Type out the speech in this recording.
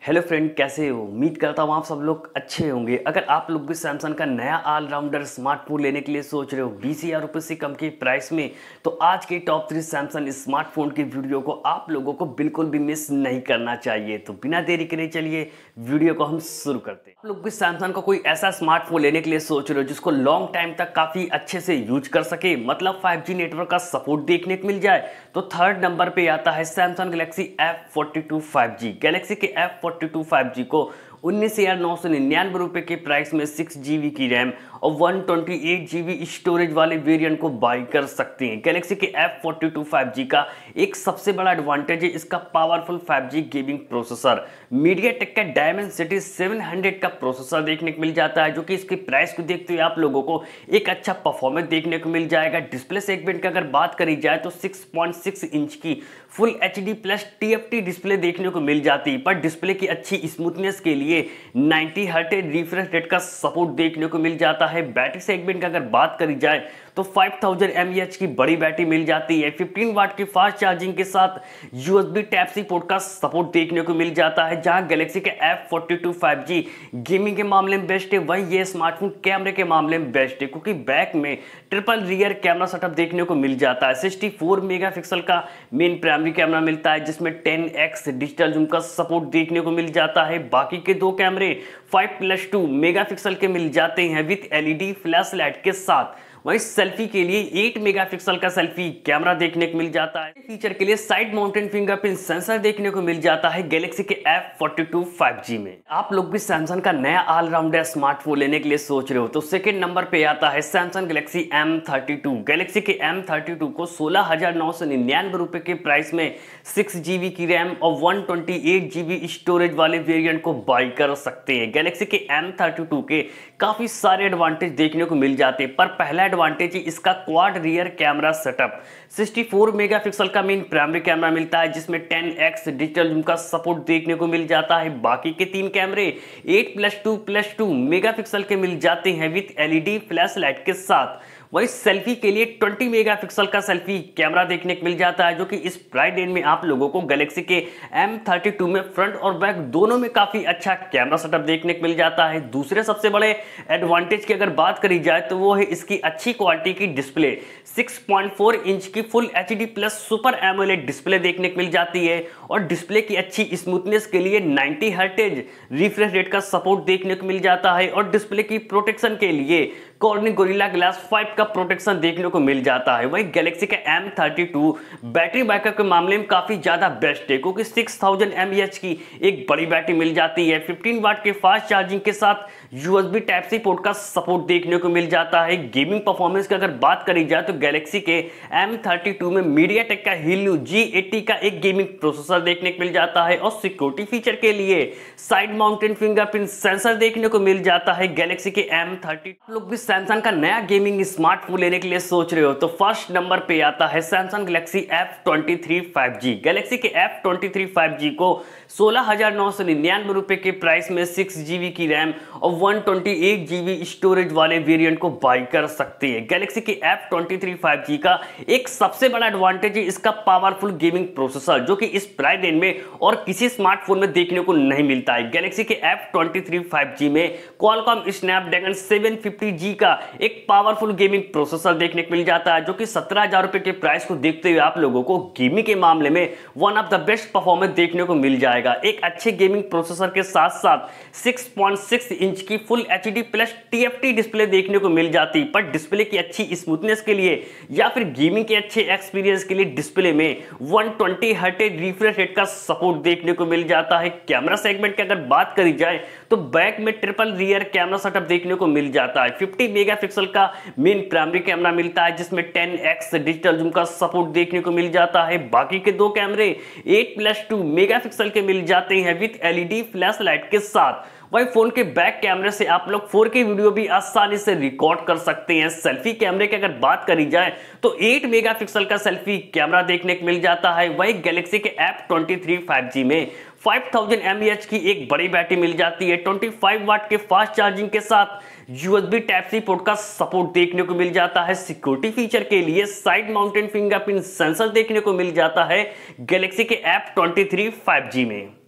Hello friend, कैसे हो? उम्मीद करता हूँ आप सब लोग अच्छे होंगे। अगर आप लोग भी सैमसंग का नया ऑलराउंडर स्मार्टफोन लेने के लिए सोच रहे हो 20,000 रुपये से कम के प्राइस में, तो आज के टॉप 3 सैमसंग स्मार्टफोन की वीडियो को आप लोगों को बिल्कुल भी मिस नहीं करना चाहिए। तो बिना देरी करे चलिए वीडियो को हम शुरू करते हैं। आप लोग भी सैमसंग का कोई ऐसा स्मार्टफोन लेने के लिए सोच रहे हो जिसको लॉन्ग टाइम तक काफ़ी अच्छे से यूज कर सके, मतलब 5G नेटवर्क का सपोर्ट देखने को मिल जाए, तो थर्ड नंबर पे आता है Samsung Galaxy F42 5G। Galaxy के F42 5G को 19,999 रुपये के प्राइस में 6GB की रैम और 128GB स्टोरेज वाले वेरिएंट को बाई कर सकते हैं। गैलेक्सी के F42 5G का एक सबसे बड़ा एडवांटेज है इसका powerful 5G gaming processor. MediaTek का डायमेंसिटी 700 का प्रोसेसर देखने को मिल जाता है, जो कि इसके प्राइस को देखते हुए आप लोगों को एक अच्छा परफॉर्मेंस देखने को मिल जाएगा। डिस्प्ले सेगमेंट की अगर बात करी जाए तो 6.6 इंच की full HD plus TFT display देखने को मिल जाती है, पर डिस्प्ले की अच्छी स्मूथनेस के लिए 90 हर्ट्ज रिफ्रेश रेट का सपोर्ट देखने को मिल जाता है। बैटरी सेगमेंट की अगर बात करी जाए तो 5000 mAh की बड़ी बैटरी मिल जाती है। 15 वाट की फास्ट चार्जिंग के साथ USB Type-C पोर्ट का सपोर्ट देखने को मिल जाता है। जहां गैलेक्सी के F42 5G गेमिंग के मामले में बेस्ट है, वही ये स्मार्टफोन कैमरे के मामले में बेस्ट है, क्योंकि बैक में ट्रिपल रियर कैमरा सेटअप देखने को मिल जाता है। 64 मेगापिक्सल का मेन प्राइमरी कैमरा मिलता है, जिसमें 10x डिजिटल जूम का सपोर्ट देखने को मिल जाता है। बाकी के दो कैमरे 5+2 मेगापिक्सल के मिल जाते हैं विद LED फ्लैश लाइट के साथ। वहीं सेल्फी के लिए 8 मेगापिक्सल का सेल्फी कैमरा देखने को मिल जाता है। फीचर के लिए साइड माउंटेड फिंगरप्रिंट सेंसर देखने को मिल जाता है गैलेक्सी के F42 5G में। आप लोग भी सैमसंग का नया ऑलराउंडर स्मार्टफोन लेने के लिए सोच रहे हो तो सेकंड नंबर पे आता है सैमसंग गैलेक्सी M32। गैलेक्सी के M32 को 16,999 रुपये के प्राइस में 6GB की रैम और 128GB स्टोरेज वाले वेरिएंट को बाई कर सकते हैं। गैलेक्सी के M32 के काफी सारे एडवांटेज देखने को मिल जाते हैं, पर पहला एडवांटेज है इसका quad rear camera setup. 64 megapixel का मेन प्राइमरी कैमरा मिलता है, जिसमें 10x डिजिटल जूम का सपोर्ट देखने को मिल जाता है। बाकी के तीन कैमरे 8+2+2 मेगापिक्सल के मिल जाते हैं विद LED फ्लैश लाइट के साथ। वही सेल्फी के लिए 20 मेगापिक्सल का सेल्फी कैमरा देखने को मिल जाता है, जो कि इस प्राइस रेंज में आप लोगों को गैलेक्सी के M32 में फ्रंट और बैक दोनों में काफी अच्छा कैमरा सेटअप देखने को मिल जाता है। दूसरे सबसे बड़े एडवांटेज की अगर बात करी जाए तो वो है इसकी अच्छी क्वालिटी की डिस्प्ले। 6.4 इंच की full HD plus super AMOLED display देखने को मिल जाती है, और डिस्प्ले की अच्छी स्मूथनेस के लिए 90 हर्ट्ज रिफ्रेश रेट का सपोर्ट देखने को मिल जाता है, और डिस्प्ले की प्रोटेक्शन के लिए कॉर्निंग गोरिल्ला ग्लास 5 का प्रोटेक्शन देखने को मिल जाता है। वहीं गैलेक्सी का M32 बैटरी बैकअप के मामले में काफी ज्यादा बेस्ट है, क्योंकि 6000 mAh की एक बड़ी बैटरी मिल जाती है। 15 वाट के फास्ट चार्जिंग के साथ USB Type-C पोर्ट का सपोर्ट देखने को मिल जाता है। गेमिंग परफॉर्मेंस की अगर बात करी जाए तो गैलेक्सी के M32 में मीडियाटेक का Helio G80 का एक गेमिंग प्रोसेसर देखने को मिल जाता है, और सिक्योरिटी फीचर के लिए साइड माउंटेड फिंगरप्रिंट सेंसर देखने को मिल जाता है गैलेक्सी के M32। लोग भी सैमसंग का नया गेमिंग स्मार्टफोन लेने के लिए सोच रहे हो तो फर्स्ट नंबर पे आता है Samsung Galaxy F23 5G। Galaxy के F23 5G को 16,999 रुपये के प्राइस में 6GB की रैम और 128GB स्टोरेज वाले वेरिएंट को बाई कर सकते हैं। गैलेक्सी के F23 5G का एक सबसे बड़ा एडवांटेज है इसका पावरफुल गेमिंग प्रोसेसर, जो कि इस प्राइस रेंज में और किसी स्मार्टफोन में देखने को नहीं मिलता है। गैलेक्सी के F23 5G में क्वालकॉम स्नैपड्रैगन 750G का एक पावरफुल गेमिंग प्रोसेसर देखने को मिल जाता है, जो कि 17,000 रुपये के प्राइस को देखते हुए आप लोगों को गेमिंग के मामले में one of the best performance देखने को मिल जाएगा। एक अच्छे गेमिंग प्रोसेसर के साथ साथ 6.6 इंच की full HD plus TFT display देखने को मिल जाती, पर डिस्प्ले की अच्छी स्मूथनेस के लिए या फिर गेमिंग के अच्छे एक्सपीरियंस के लिए डिस्प्ले में 120 हर्ट्ज रिफ्रेश रेट का सपोर्ट देखने को मिल जाता है। कैमरा सेगमेंट की अगर बात करी जाए तो बैक में ट्रिपल रियर कैमरा सेटअप देखने को मिल जाता है। 50 मेगापिक्सल का मेन प्राइमरी कैमरा मिलता है, जिसमें 10x डिजिटल जूम का सपोर्ट देखने को मिल जाता है। बाकी के दो कैमरे 8+2 मेगापिक्सल के मिल जाते हैं विद LED फ्लैश लाइट के साथ। वही फोन के बैक कैमरे से आप लोग 4K वीडियो भी आसानी से रिकॉर्ड कर सकते हैं। सेल्फी कैमरे की अगर बात करी जाए तो 8 मेगापिक्सल का सेल्फी कैमरा देखने को मिल जाता है। वही गैलेक्सी के F23 5G में 5000 mAh की एक बड़ी बैटरी मिल जाती है। 25 वाट के फास्ट चार्जिंग के साथ USB Type-C पोर्ट का सपोर्ट देखने को मिल जाता है। सिक्योरिटी फीचर के लिए साइड माउंटेड फिंगरप्रिंट सेंसर देखने को मिल जाता है गैलेक्सी के F23 5G में।